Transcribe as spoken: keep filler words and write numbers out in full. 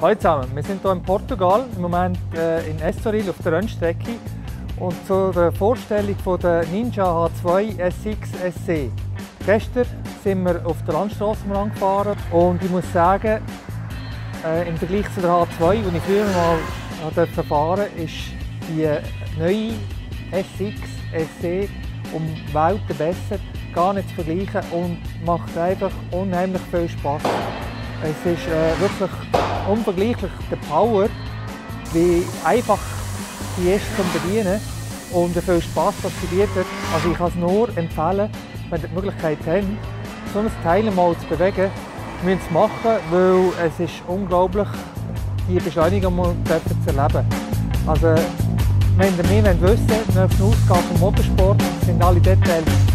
Hallo zusammen, wir sind hier in Portugal, im Moment äh, in Estoril auf der Rennstrecke und zu der Vorstellung von der Ninja H zwei S X S C. Gestern sind wir auf der Landstrasse gefahren und ich muss sagen, äh, im Vergleich zu der H zwei, die ich früher mal fahren durfte, ist die neue S X S C um Welten besser, gar nicht zu vergleichen und macht einfach unheimlich viel Spass. Es ist äh, wirklich unvergleichlich der Power, wie einfach die ist zum Bedienen und wie viel Spass das sie bietet. Also ich kann es nur empfehlen, wenn ihr die Möglichkeit habt, so ein Teil mal zu bewegen, müsst ihr es machen, weil es ist unglaublich, die Beschleunigung zu erleben. Also, wenn ihr mehr wissen wollt, nächste Ausgabe vom Motorsport, sind alle Details